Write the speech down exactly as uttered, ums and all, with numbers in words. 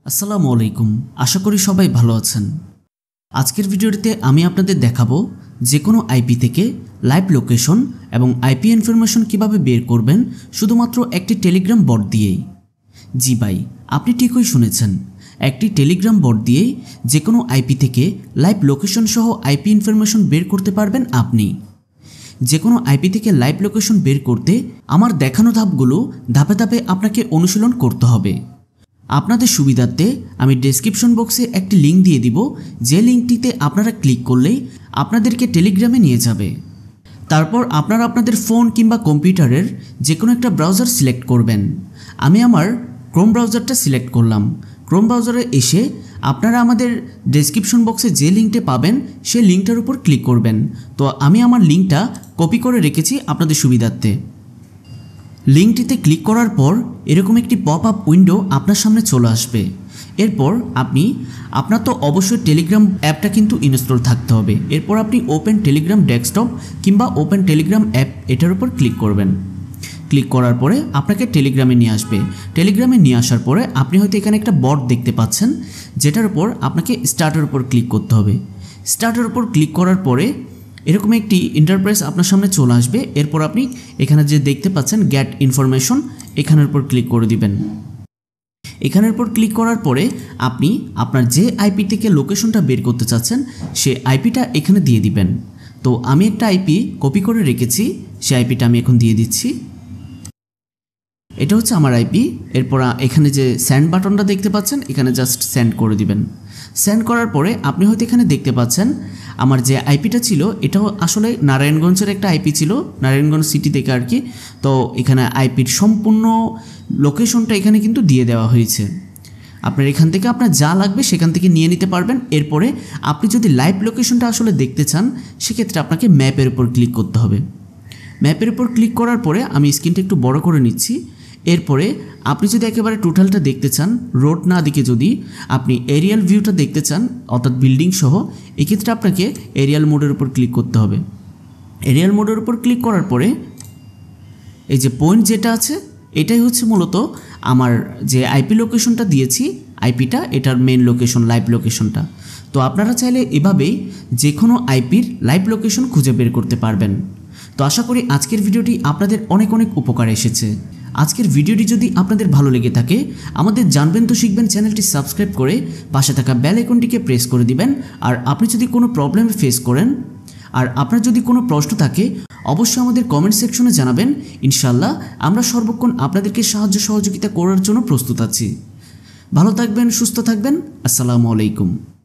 আসসালামু আলাইকুম। আশা করি সবাই ভালো আছেন। আজকের ভিডিওটিতে আমি আপনাদের দেখাবো যে কোনো আইপি থেকে লাইভ লোকেশন এবং আইপি ইনফরমেশন কিভাবে বের করবেন শুধুমাত্র একটি টেলিগ্রাম বট দিয়েই। জি ভাই, আপনি ঠিকই শুনেছেন, একটি টেলিগ্রাম বট দিয়েই যে কোনো আইপি থেকে লাইভ লোকেশন সহ আইপি ইনফরমেশন বের করতে পারবেন আপনি। যে কোনো আইপি থেকে লাইভ লোকেশন বের করতে আমার দেখানো ধাপগুলো ধাপে ধাপে আপনাকে অনুশীলন করতে হবে। আপনাদের সুবিধার্থে আমি ডেসক্রিপশন বক্সে একটি লিঙ্ক দিয়ে দিব, যে লিঙ্কটিতে আপনারা ক্লিক করলেই আপনাদেরকে টেলিগ্রামে নিয়ে যাবে। তারপর আপনারা আপনাদের ফোন কিংবা কম্পিউটারের যে কোনো একটা ব্রাউজার সিলেক্ট করবেন। আমি আমার ক্রোম ব্রাউজারটা সিলেক্ট করলাম। ক্রোম ব্রাউজারে এসে আপনারা আমাদের ডেসক্রিপশন বক্সে যে লিঙ্কটা পাবেন সেই লিঙ্কটার উপর ক্লিক করবেন। তো আমি আমার লিঙ্কটা কপি করে রেখেছি আপনাদের সুবিধার্থে। লিঙ্কটিতে ক্লিক করার পর এরকম একটি পপ আপ উইন্ডো আপনার সামনে চলে আসবে। এরপর আপনি আপনার তো অবশ্যই টেলিগ্রাম অ্যাপটা কিন্তু ইনস্টল থাকতে হবে। এরপর আপনি ওপেন টেলিগ্রাম ডেস্কটপ কিংবা ওপেন টেলিগ্রাম অ্যাপ এটার উপর ক্লিক করবেন। ক্লিক করার পরে আপনাকে টেলিগ্রামে নিয়ে আসবে। টেলিগ্রামে নিয়ে আসার পরে আপনি হয়তো এখানে একটা বট দেখতে পাচ্ছেন, যেটার উপর আপনাকে স্টার্টের উপর ক্লিক করতে হবে। স্টার্টের উপর ক্লিক করার পরে এরকম একটি ইন্টারপ্রাইজ আপনার সামনে চলে আসবে। এরপর আপনি এখানে যে দেখতে পাচ্ছেন গেট ইনফরমেশন, এখানের উপর ক্লিক করে দিবেন। এখানের উপর ক্লিক করার পরে আপনি আপনার যে আইপি থেকে লোকেশনটা বের করতে চাচ্ছেন সে আইপিটা এখানে দিয়ে দিবেন। তো আমি একটা আইপি কপি করে রেখেছি, সে আইপিটা আমি এখন দিয়ে দিচ্ছি। এটা হচ্ছে আমার আইপি। এরপর এখানে যে সেন্ড বাটনটা দেখতে পাচ্ছেন, এখানে জাস্ট সেন্ড করে দিবেন। সেন্ড করার পরে আপনি হয়তো এখানে দেখতে পাচ্ছেন আমার যে আইপিটা ছিল এটাও আসলে নারায়ণগঞ্জের একটা আইপি ছিল, নারায়ণগঞ্জ সিটি থেকে আর কি। তো এখানে আইপির সম্পূর্ণ লোকেশনটা এখানে কিন্তু দিয়ে দেওয়া হয়েছে। আপনার এখান থেকে আপনার যা লাগবে সেখান থেকে নিয়ে নিতে পারবেন। এরপরে আপনি যদি লাইভ লোকেশনটা আসলে দেখতে চান সেক্ষেত্রে আপনাকে ম্যাপের উপর ক্লিক করতে হবে। ম্যাপের উপর ক্লিক করার পরে আমি স্ক্রিনটা একটু বড় করে নিচ্ছি। এরপরে আপনি যদি একেবারে টোটালটা দেখতে চান, রোড না দিকে যদি আপনি এরিয়াল ভিউটা দেখতে চান অর্থাৎ বিল্ডিং সহ, এক্ষেত্রে আপনাকে এরিয়াল মোডের উপর ক্লিক করতে হবে। এরিয়াল মোডের উপর ক্লিক করার পরে এই যে পয়েন্ট যেটা আছে এটাই হচ্ছে মূলত আমার যে আইপি লোকেশনটা দিয়েছি, আইপিটা এটার মেন লোকেশন, লাইভ লোকেশনটা। তো আপনারা চাইলে এভাবেই যে কোনো আইপির লাইভ লোকেশন খুঁজে বের করতে পারবেন। তো আশা করি আজকের ভিডিওটি আপনাদের অনেক অনেক উপকারে এসেছে। আজকের ভিডিওটি যদি আপনাদের ভালো লেগে থাকে আমাদের জানবেন তো শিখবেন চ্যানেলটি সাবস্ক্রাইব করে পাশে থাকা বেল আইকনটিকে প্রেস করে দিবেন। আর আপনি যদি কোনো প্রবলেম ফেস করেন আর আপনার যদি কোনো প্রশ্ন থাকে অবশ্যই আমাদের কমেন্ট সেকশনে জানাবেন। ইনশাল্লাহ আমরা সর্বক্ষণ আপনাদেরকে সাহায্য সহযোগিতা করার জন্য প্রস্তুত আছি। ভালো থাকবেন, সুস্থ থাকবেন। আসসালামু আলাইকুম।